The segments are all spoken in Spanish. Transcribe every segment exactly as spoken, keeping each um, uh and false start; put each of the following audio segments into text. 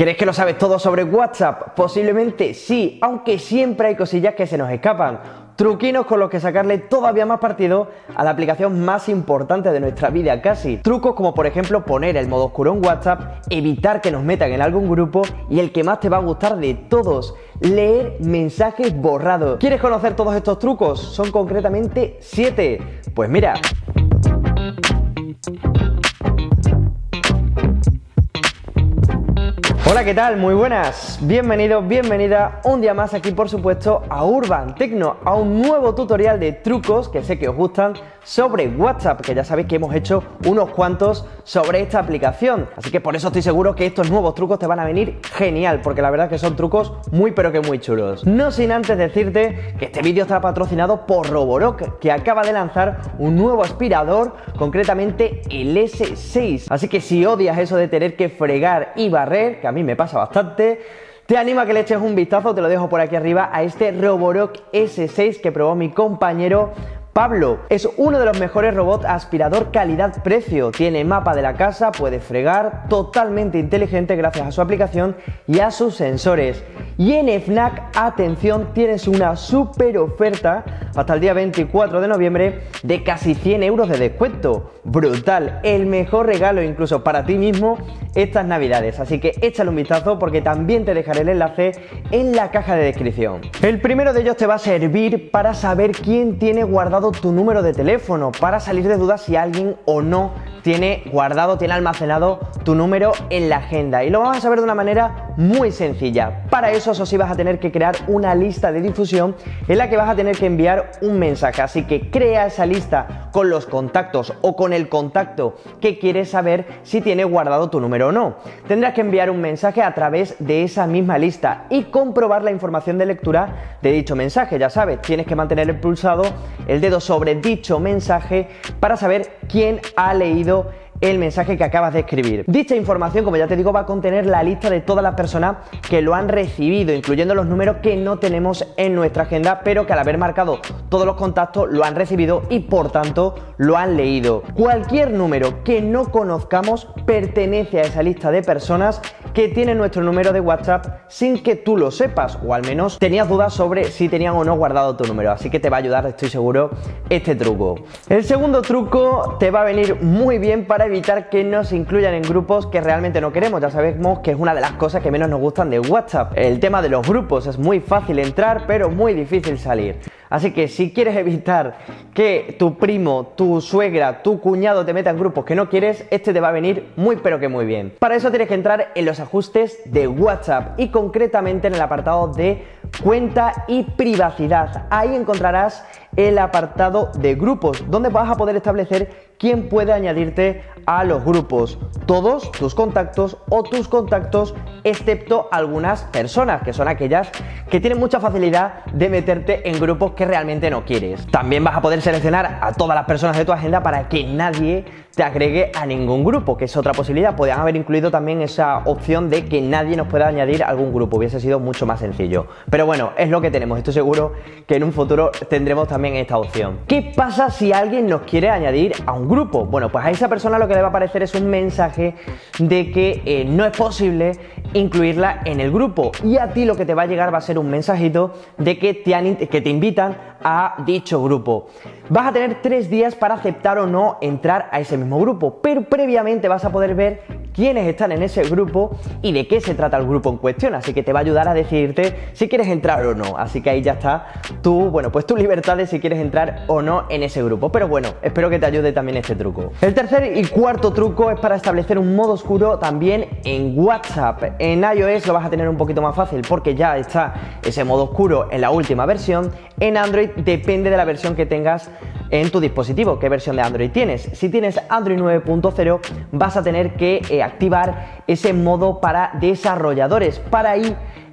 ¿Crees que lo sabes todo sobre WhatsApp? Posiblemente sí, aunque siempre hay cosillas que se nos escapan. Truquinos con los que sacarle todavía más partido a la aplicación más importante de nuestra vida casi. Trucos como por ejemplo poner el modo oscuro en WhatsApp, evitar que nos metan en algún grupo y el que más te va a gustar de todos, leer mensajes borrados. ¿Quieres conocer todos estos trucos? Son concretamente siete. Pues mira. Hola, ¿qué tal? Muy buenas. Bienvenido, bienvenida un día más aquí, por supuesto, a Urban Tecno, a un nuevo tutorial de trucos que sé que os gustan sobre WhatsApp, que ya sabéis que hemos hecho unos cuantos sobre esta aplicación. Así que por eso estoy seguro que estos nuevos trucos te van a venir genial, porque la verdad es que son trucos muy pero que muy chulos. No sin antes decirte que este vídeo está patrocinado por Roborock, que acaba de lanzar un nuevo aspirador, concretamente el ese seis. Así que si odias eso de tener que fregar y barrer, que a mí me pasa bastante, te animo a que le eches un vistazo, te lo dejo por aquí arriba, a este Roborock ese seis que probó mi compañero Pablo. Es uno de los mejores robots aspirador calidad-precio. Tiene mapa de la casa, puede fregar, totalmente inteligente gracias a su aplicación y a sus sensores. Y en FNAC, atención, tienes una super oferta hasta el día veinticuatro de noviembre de casi cien euros de descuento. Brutal, el mejor regalo incluso para ti mismo estas navidades. Así que échale un vistazo porque también te dejaré el enlace en la caja de descripción. El primero de ellos te va a servir para saber quién tiene guardado tu número de teléfono, para salir de dudas si alguien o no tiene guardado, tiene almacenado tu número en la agenda. Y lo vamos a saber de una manera muy sencilla. Para eso, eso sí, vas a tener que crear una lista de difusión en la que vas a tener que enviar un mensaje. Así que crea esa lista con los contactos o con el contacto que quieres saber si tiene guardado tu número o no. Tendrás que enviar un mensaje a través de esa misma lista y comprobar la información de lectura de dicho mensaje. Ya sabes, tienes que mantener el pulsado el dedo sobre dicho mensaje para saber quién ha leído el mensaje que acabas de escribir. Dicha información, como ya te digo, va a contener la lista de todas las personas que lo han recibido, incluyendo los números que no tenemos en nuestra agenda, pero que al haber marcado todos los contactos lo han recibido y por tanto lo han leído. Cualquier número que no conozcamos pertenece a esa lista de personas que tienen nuestro número de WhatsApp sin que tú lo sepas, o al menos tenías dudas sobre si tenían o no guardado tu número. Así que te va a ayudar, estoy seguro, este truco. El segundo truco te va a venir muy bien para evitar que nos incluyan en grupos que realmente no queremos. Ya sabemos que es una de las cosas que menos nos gustan de WhatsApp. El tema de los grupos: es muy fácil entrar, pero muy difícil salir. Así que si quieres evitar que tu primo, tu suegra, tu cuñado te meta en grupos que no quieres, este te va a venir muy pero que muy bien. Para eso tienes que entrar en los ajustes de WhatsApp y concretamente en el apartado de cuenta y privacidad. Ahí encontrarás el apartado de grupos, donde vas a poder establecer quién puede añadirte a los grupos, todos tus contactos o tus contactos, excepto algunas personas, que son aquellas que tienen mucha facilidad de meterte en grupos que realmente no quieres. También vas a poder seleccionar a todas las personas de tu agenda para que nadie te agregue a ningún grupo, que es otra posibilidad. Podrían haber incluido también esa opción de que nadie nos pueda añadir a algún grupo, hubiese sido mucho más sencillo. Pero bueno, es lo que tenemos. Estoy seguro que en un futuro tendremos también esta opción. ¿Qué pasa si alguien nos quiere añadir a un grupo? Bueno, pues a esa persona lo que le va a aparecer es un mensaje de que eh, no es posible incluirla en el grupo, y a ti lo que te va a llegar va a ser un mensajito de que te, han, que te invitan a dicho grupo. Vas a tener tres días para aceptar o no entrar a ese mismo grupo, pero previamente vas a poder ver quiénes están en ese grupo y de qué se trata el grupo en cuestión, así que te va a ayudar a decidirte si quieres entrar o no. Así que ahí ya está tu, bueno, pues tu libertad de si quieres entrar o no en ese grupo. Pero bueno, espero que te ayude también este truco. El tercer y cuarto truco es para establecer un modo oscuro también en WhatsApp. En iOS lo vas a tener un poquito más fácil porque ya está ese modo oscuro en la última versión. En Android depende de la versión que tengas en tu dispositivo, qué versión de Android tienes. Si tienes Android nueve punto cero vas a tener que eh, activar ese modo para desarrolladores. Para ahí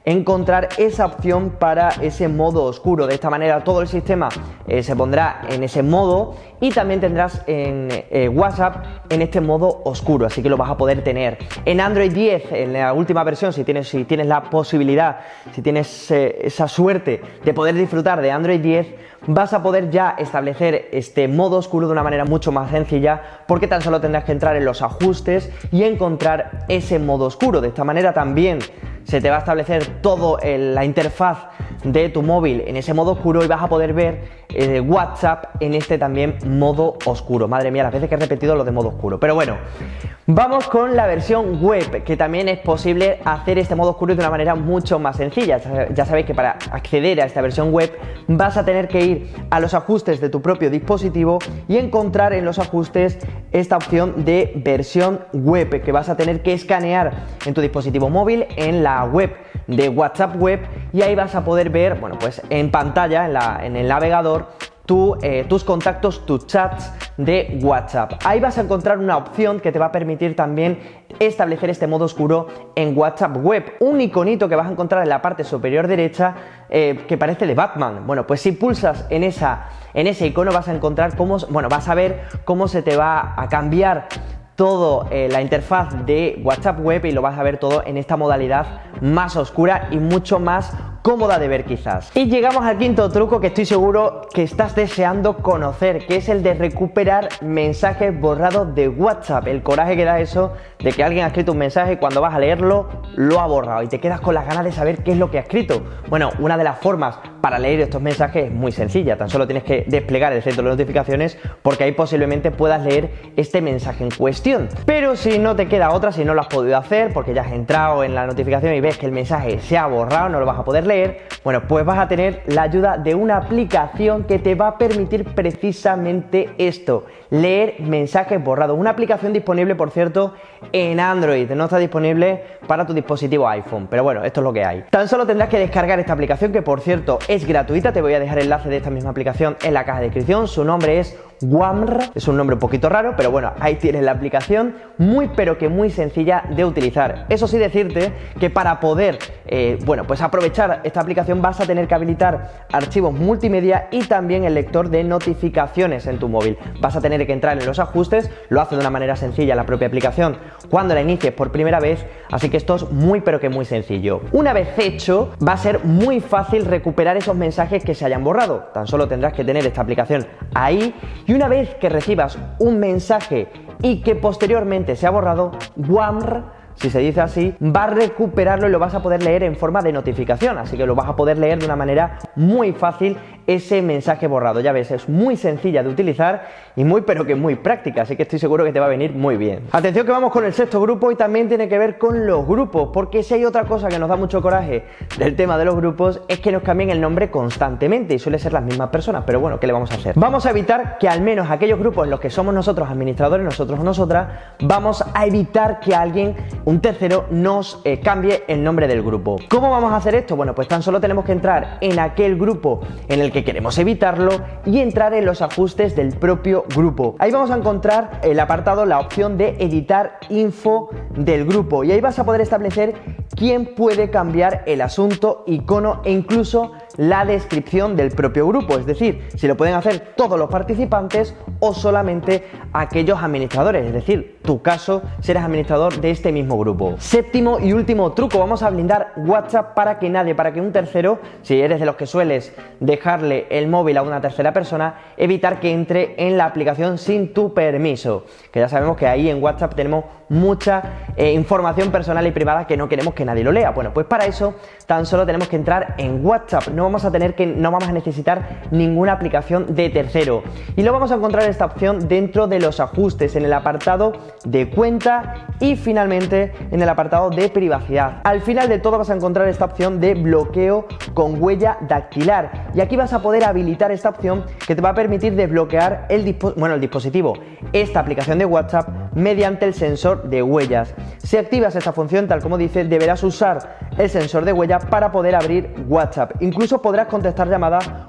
encontrar esa opción para ese modo oscuro. De esta manera todo el sistema eh, se pondrá en ese modo y también tendrás en eh, WhatsApp en este modo oscuro, así que lo vas a poder tener. En Android diez, en la última versión, si tienes, si tienes la posibilidad, si tienes eh, esa suerte de poder disfrutar de Android diez, vas a poder ya establecer este modo oscuro de una manera mucho más sencilla, porque tan solo tendrás que entrar en los ajustes y encontrar ese modo oscuro. De esta manera también se te va a establecer toda la interfaz de tu móvil en ese modo oscuro y vas a poder ver eh, WhatsApp en este también modo oscuro. Madre mía, las veces que he repetido lo de modo oscuro. Pero bueno, vamos con la versión web, que también es posible hacer este modo oscuro de una manera mucho más sencilla. Ya sabéis que para acceder a esta versión web vas a tener que ir a los ajustes de tu propio dispositivo y encontrar en los ajustes esta opción de versión web, que vas a tener que escanear en tu dispositivo móvil, en la web de WhatsApp web, y ahí vas a poder ver, bueno, pues en pantalla, en, la, en el navegador, tu, eh, tus contactos, tus chats de WhatsApp. Ahí vas a encontrar una opción que te va a permitir también establecer este modo oscuro en WhatsApp web. Un iconito que vas a encontrar en la parte superior derecha eh, que parece de Batman. Bueno, pues si pulsas en, esa, en ese icono vas a encontrar cómo, bueno, vas a ver cómo se te va a cambiar todo eh, la interfaz de WhatsApp web y lo vas a ver todo en esta modalidad más oscura y mucho más cómoda de ver quizás. Y llegamos al quinto truco que estoy seguro que estás deseando conocer, que es el de recuperar mensajes borrados de WhatsApp. El coraje que da eso de que alguien ha escrito un mensaje y cuando vas a leerlo lo ha borrado y te quedas con las ganas de saber qué es lo que ha escrito. Bueno, una de las formas para leer estos mensajes es muy sencilla, tan solo tienes que desplegar el centro de notificaciones porque ahí posiblemente puedas leer este mensaje en cuestión. Pero si no te queda otra, si no lo has podido hacer porque ya has entrado en la notificación y ves que el mensaje se ha borrado, no lo vas a poder leer, bueno, pues vas a tener la ayuda de una aplicación que te va a permitir precisamente esto, leer mensajes borrados. Una aplicación disponible, por cierto, en Android, no está disponible para tu dispositivo iPhone, pero bueno, esto es lo que hay. Tan solo tendrás que descargar esta aplicación, que por cierto es gratuita. Te voy a dejar el enlace de esta misma aplicación en la caja de descripción. Su nombre es Wamr, es un nombre un poquito raro, pero bueno, ahí tienes la aplicación, muy pero que muy sencilla de utilizar. Eso sí, decirte que para poder eh, bueno, pues aprovechar esta aplicación vas a tener que habilitar archivos multimedia y también el lector de notificaciones en tu móvil. Vas a tener que entrar en los ajustes, lo hace de una manera sencilla la propia aplicación cuando la inicies por primera vez, así que esto es muy pero que muy sencillo. Una vez hecho, va a ser muy fácil recuperar esos mensajes que se hayan borrado. Tan solo tendrás que tener esta aplicación ahí. Y una vez que recibas un mensaje y que posteriormente se ha borrado, Wamr, si se dice así, va a recuperarlo y lo vas a poder leer en forma de notificación, así que lo vas a poder leer de una manera muy fácil ese mensaje borrado. Ya ves, es muy sencilla de utilizar y muy pero que muy práctica, así que estoy seguro que te va a venir muy bien. Atención que vamos con el sexto grupo y también tiene que ver con los grupos, porque si hay otra cosa que nos da mucho coraje del tema de los grupos es que nos cambien el nombre constantemente y suele ser las mismas personas, pero bueno, ¿qué le vamos a hacer? Vamos a evitar que al menos aquellos grupos en los que somos nosotros administradores, nosotros o nosotras, vamos a evitar que alguien, un tercero, nos eh, cambie el nombre del grupo. ¿Cómo vamos a hacer esto? Bueno, pues tan solo tenemos que entrar en aquel grupo en el que queremos evitarlo y entrar en los ajustes del propio grupo. Ahí vamos a encontrar el apartado, la opción de editar info del grupo, y ahí vas a poder establecer quién puede cambiar el asunto, icono e incluso la descripción del propio grupo, es decir, si lo pueden hacer todos los participantes o solamente aquellos administradores, es decir, tu caso, serás administrador de este mismo grupo. Séptimo y último truco, vamos a blindar WhatsApp para que nadie, para que un tercero, si eres de los que sueles dejarle el móvil a una tercera persona, evitar que entre en la aplicación sin tu permiso, que ya sabemos que ahí en WhatsApp tenemos mucha eh, información personal y privada que no queremos que nadie lo lea. Bueno, pues para eso tan solo tenemos que entrar en WhatsApp, no vamos a tener que, no vamos a necesitar ninguna aplicación de tercero, y lo vamos a encontrar esta opción dentro de los ajustes, en el apartado de cuenta y finalmente en el apartado de privacidad. Al final de todo vas a encontrar esta opción de bloqueo con huella dactilar, y aquí vas a poder habilitar esta opción que te va a permitir desbloquear el, dispo bueno, el dispositivo, esta aplicación de WhatsApp, mediante el sensor de huellas. Si activas esta función, tal como dice, deberás usar el sensor de huella para poder abrir WhatsApp. Incluso podrás contestar llamadas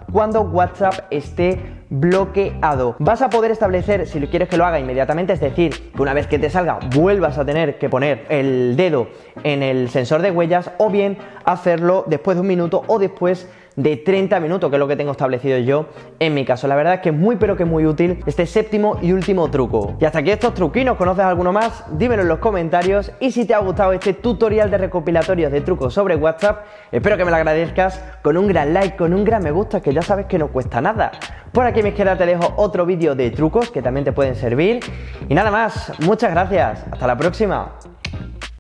cuando WhatsApp esté bloqueado. Vas a poder establecer si quieres que lo haga inmediatamente, es decir, que una vez que te salga vuelvas a tener que poner el dedo en el sensor de huellas, o bien hacerlo después de un minuto o después de treinta minutos, que es lo que tengo establecido yo en mi caso. La verdad es que es muy pero que muy útil este séptimo y último truco. Y hasta aquí estos truquinos. ¿Conoces alguno más? Dímelo en los comentarios, y si te ha gustado este tutorial de recopilatorios de trucos sobre WhatsApp, espero que me lo agradezcas con un gran like, con un gran me gusta, que ya sabes que no cuesta nada. Por aquí a mi izquierda te dejo otro vídeo de trucos que también te pueden servir. Y nada más, muchas gracias, hasta la próxima.